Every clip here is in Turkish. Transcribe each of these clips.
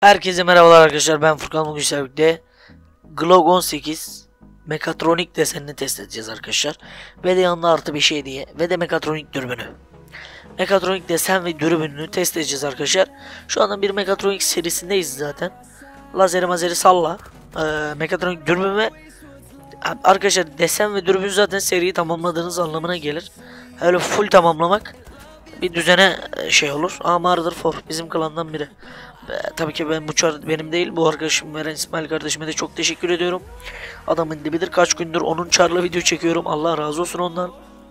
Herkese merhabalar arkadaşlar, ben Furkan. Bugün sizlerle Glock 18 mekatronik desenini test edeceğiz arkadaşlar. Ve de yanında artı bir şey diye ve de mekatronik dürbünü. Mekatronik desen ve dürbününü test edeceğiz arkadaşlar. Şu anda bir mekatronik serisindeyiz zaten. Lazeri mazeri salla. Mekatronik dürbün ve arkadaşlar desen ve dürbün zaten seriyi tamamladığınız anlamına gelir. Öyle full tamamlamak bir düzene şey olur. Murder for bizim klandan biri. Tabii ki ben bu çar benim değil, bu arkadaşım veren İsmail kardeşime de çok teşekkür ediyorum. Adamın dibidir, kaç gündür onun çarla video çekiyorum. Allah razı olsun ondan.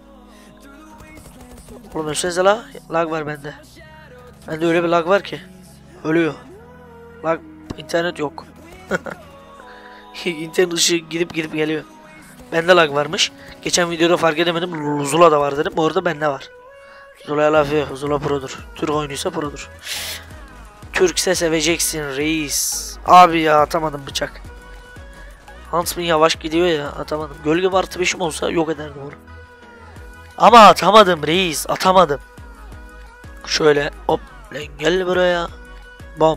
Oğlum ölsenize la. Lag var bende. Bende öyle bir lag var ki. Ölüyor. Lag, internet yok. İnternet ışığı gidip geliyor. Bende lag varmış. Geçen videoda fark edemedim. Zula da var dedim. Bu arada bende var. Zula'ya laf yok. Zula produr. Türk oyunuysa produr. Türkse seveceksin reis. Abi ya atamadım bıçak. Huntsman yavaş gidiyor ya, atamadım. Gölge artı 5'im olsa yok ederdim onu. Ama atamadım reis, atamadım. Şöyle hop lan gel buraya. Bom.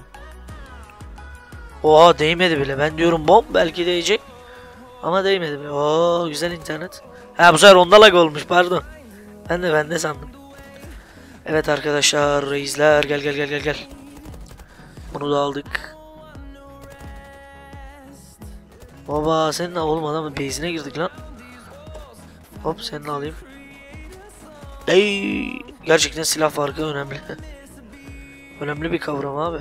Oha değmedi bile. Ben diyorum bom belki değecek. Ama değmedi bile. Oo güzel internet. Ha bu sefer onda lag olmuş, pardon. Ben de sandım. Evet arkadaşlar, reisler gel. Bunu da aldık. Baba seninle oğlum, adamın base'ine girdik lan. Hop seninle alayım. Ey, gerçekten silah farkı önemli. Önemli bir kavram abi.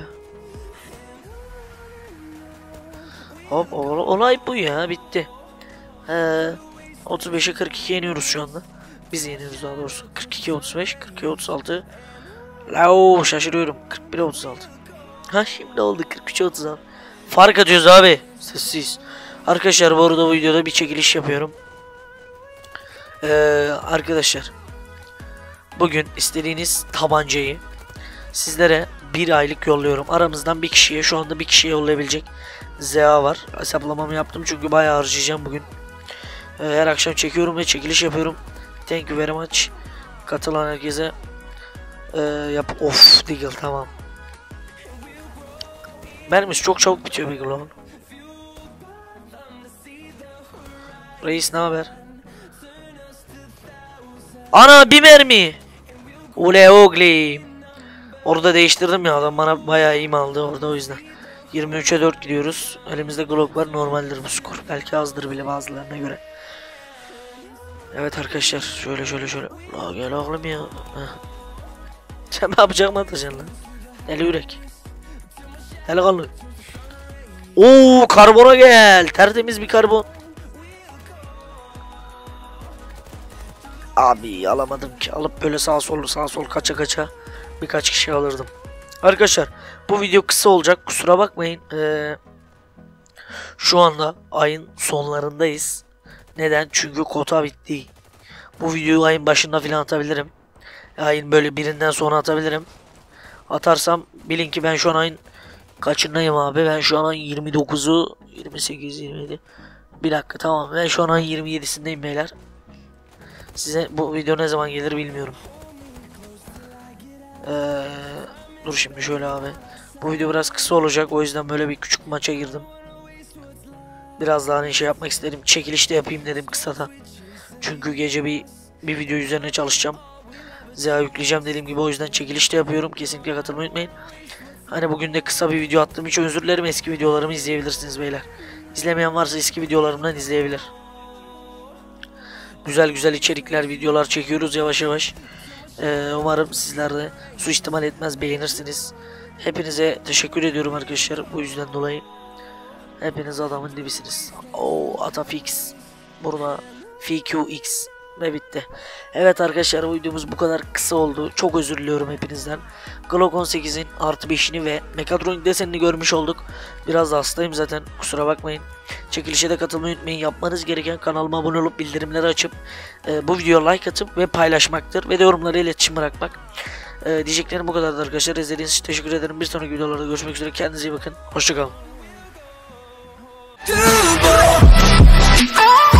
Hop olay bu ya, bitti. 35'e 42 yeniyoruz şu anda. Biz yeniyoruz daha doğrusu. 42 35, 42 36. Lao şaşırıyorum. 41 36. Ha şimdi oldu 43 36. Fark atıyoruz abi. Sessiz. Arkadaşlar bu arada bu videoda bir çekiliş yapıyorum. Arkadaşlar bugün istediğiniz tabancayı sizlere bir aylık yolluyorum. Aramızdan bir kişiye, şu anda bir kişiye yollayabilecek ZA var. Hesaplamamı yaptım çünkü bayağı harcayacağım bugün. Her akşam çekiyorum ve çekiliş yapıyorum. Thank you very much. Katılan herkese of Deagle tamam. Mermisi çok çabuk bitiyor Deagle'ın. Reis ne haber? Ana bir mermi. Ule ogli. Orada değiştirdim ya, adam bana bayağı iyi aldı orada, o yüzden. 23'e 4 gidiyoruz. Elimizde Glock var, normaldir bu skor. Belki azdır bile bazılarına göre. Evet arkadaşlar şöyle. La gel oğlum ya. Sen ne yapacağım atacaksın lan? Deli yürek. Deli kanlı. Oo karbona gel. Tertemiz bir karbon. Abi alamadım ki. Alıp böyle sağ sol kaça birkaç kişi alırdım. Arkadaşlar bu video kısa olacak, kusura bakmayın. Şu anda ayın sonlarındayız. Neden? Çünkü kota bitti. Bu videoyu ayın başında falan atabilirim. Ayın böyle birinden sonra atabilirim. Atarsam bilin ki ben şu an ayın kaçındayım abi? Ben şu an ayın 29'u 28 27. Bir dakika tamam, ben şu an ayın 27'sindeyim beyler. Size bu video ne zaman gelir bilmiyorum. Dur şimdi şöyle abi. Bu video biraz kısa olacak, o yüzden böyle bir küçük maça girdim. Biraz daha şey yapmak istedim. Çekilişte yapayım dedim kısadan. Çünkü gece bir video üzerine çalışacağım. ZA yükleyeceğim dediğim gibi, o yüzden çekilişte yapıyorum. Kesinlikle katılmayı unutmayın. Hani bugün de kısa bir video attığım için özür dilerim. Eski videolarımı izleyebilirsiniz beyler. İzlemeyen varsa eski videolarımdan izleyebilir. Güzel içerikler, videolar çekiyoruz yavaş. Umarım sizler de suistimal etmez, beğenirsiniz. Hepinize teşekkür ediyorum arkadaşlar bu yüzden dolayı. Hepiniz adamın dibisiniz. Atafix. Burada FQX ve bitti. Evet arkadaşlar bu videomuz bu kadar kısa oldu. Çok özür diliyorum hepinizden. Glock 18'in artı 5'ini ve mekatronik desenini görmüş olduk. Biraz da hastayım zaten, kusura bakmayın. Çekilişe de katılmayı unutmayın. Yapmanız gereken kanalıma abone olup bildirimleri açıp bu videoya like atıp ve paylaşmaktır. Ve de yorumlara iletişim bırakmak. Diyeceklerim bu kadardı arkadaşlar. İzlediğiniz için teşekkür ederim. Bir sonraki videolarda görüşmek üzere. Kendinize iyi bakın. Hoşçakalın.